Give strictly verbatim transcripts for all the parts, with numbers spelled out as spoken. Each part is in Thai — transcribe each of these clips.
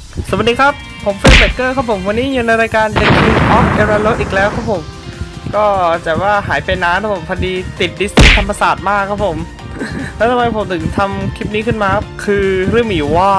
สวัสดีครับผมเฟรเบเกอร์ครับผมวันนี้อยู่ในรายการ The King of Error อีกแล้วครับผมก็จะว่าหายไปนานครับผมพอดีติดดิสนีย์ธรรมศาสตร์มากครับผมแล้วทำไมผมถึงทำคลิปนี้ขึ้นมาครับคือเรื่องมีว่า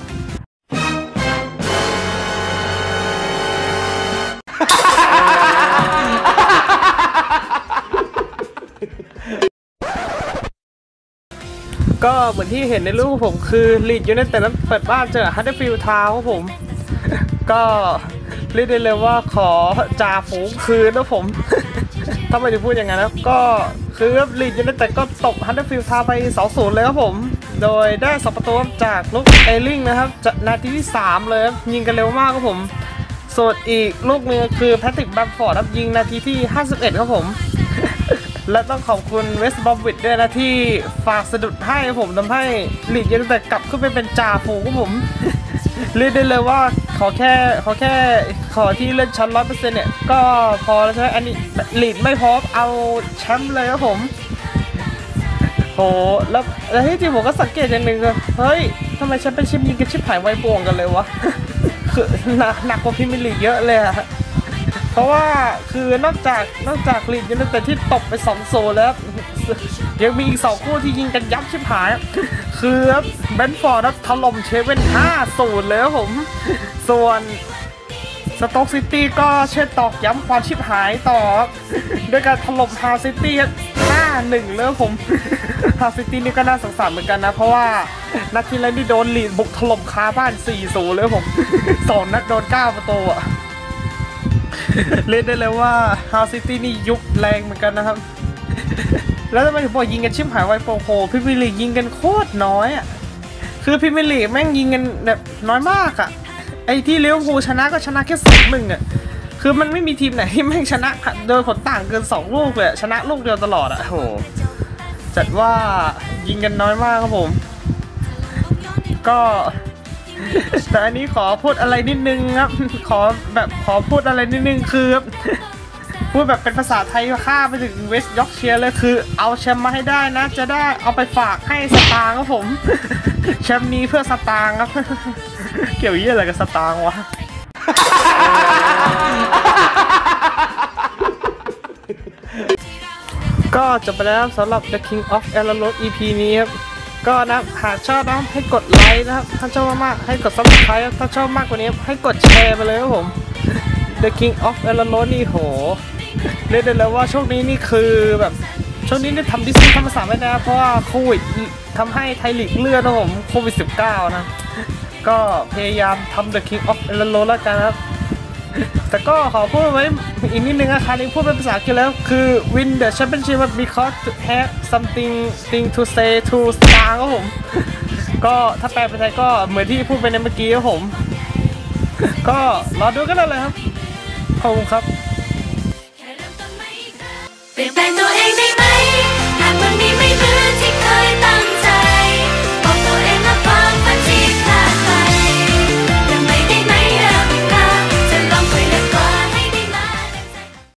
ก็เหมือนที่เห็นในรูปผมคือลีดยูไนเต็ดนั้นเปิดบ้านเจอฮัตเตอร์ฟิลด์ทาวน์ครับผมก็เรียกได้เลยว่าขอจ่าฝูงคืนนะผมถ้าไม่จะพูดอย่างนั้นนะก็คือลีดยูไนเต็ดก็ตบฮัตเตอร์ฟิลด์ทาวน์ไป สองศูนย์ เลยครับผมโดยได้สองประตูจากลูกเอลิงนะครับจากนาทีที่สามเลยครับยิงกันเร็วมากครับผมส่วนอีกลูกนึงคือแพทริก แบมฟอร์ดครับยิงนาทีที่ห้าสิบเอ็ดครับผมและต้องขอบคุณเวสต์บอมวิชด้วยนะที่ฝากสะดุดให้ผมทำให้ลีดยูไนเต็ดกลับขึ้นไปเป็นจ่าฝูงครับผมเรียกได้เลยว่าขอแค่ขอแค่ขอที่เล่นชั้นร้อยเปอร์เซ็นต์เนี่ยก็พอแล้วใช่ไหมอันนี้ลีดไม่พร้อมเอาแชมป์เลยครับผมโหแล้วแล้วที่จริงผมก็สังเกตอย่างหนึ่งเลยเฮ้ยทำไมแชมเปี้ยนชิพยิงกันชิบหายไวป่วงกันเลยวะคือหนักหนักกว่าพรีเมียร์ลีกเยอะเลยอะเพราะว่าคือนอกจากนอกจากลีดยูไนเต็ดที่ตบไปสองโซแล้วยังมีอีกสองคู่ที่ยิงกันยับชิบหายคือเบนฟอร์ดถล่มเชฟเว่น ห้าศูนย์ เลยครับผมส่วนสโต๊กซิตี้ก็เช่นตอกย้ำความชิบหายต่อด้วยการถล่มฮาซิตี้ ห้าหนึ่ง เลยผมฮาซิตี้นี่ก็น่าสงสารเหมือนกันนะเพราะว่านัดที่แล้วนี่โดนลีดบุกถล่มคาบ้าน สี่ศูนย์ เลยผมสองนัดโดนเก้าประตูอะเล่นได้เลยว่าฮาซิตี้นี่ยุบแรงเหมือนกันนะครับแล้วทำไมถึงบอกยิงกันชิบหายไวโปโหพรีเมียร์ลีกยิงกันโคตรน้อยอ่ะคือพรีเมียร์ลีกแม่งยิงกันแบบน้อยมากอ่ะไอ้ที่ลิเวอร์พูลชนะก็ชนะแค่สองหนึ่งอ่ะคือมันไม่มีทีมไหนที่แม่งชนะโดยผลต่างเกินสองลูกเลยชนะลูกเดียวตลอดอ่ะโหจัดว่ายิงกันน้อยมากครับผมก็แต่อันนี้ขอพูดอะไรนิดนึงครับขอแบบขอพูดอะไรนิดนึงคือพูดแบบเป็นภาษาไทยข้าไปถึงเวสต์ยอร์กเชียร์เลยคือเอาแชมป์มาให้ได้นะจะได้เอาไปฝากให้สตางค์ครับผมแชมป์นี้เพื่อสตางค์ครับเกี่ยวยี่อะไรกับสตางค์วะก็จบไปแล้วสำหรับ The King of Error อี พี นี้ครับก็นะหากชอบนะให้กดไลค์นะครับถ้าชอบมากๆให้กด ซับสไครบ์ ถ้าชอบมากกว่านี้ให้กดแชร์ไปเลยครับผม The King of Error นี่โหเรียกได้เลยว่าช่วงนี้นี่คือแบบช่วงนี้ได้ทำดิสนีย์ธรรมศาสตร์ไม่ได้นะเพราะว่าโควิดทำให้ไทยลีกเลื่อนนะผมโควิด สิบเก้า นะก็พยายามทำ The King of Error แล้วกันครับแต่ก็ขอพูดไว้อีกนิดนึงนะครับนี่พูดเป็นภาษาอังกฤษแล้วคือ win the championship because to have something thing to say to star ครับผมก็ถ้าแปลเป็นไทยก็เหมือนที่พูดไปในเมื่อกี้ครับผมก็รอดูกันเลยครับขอบคุณครับเปลี่ยนแปลงตัวเองได้ไหมหากวันนี้ไม่เหมือนที่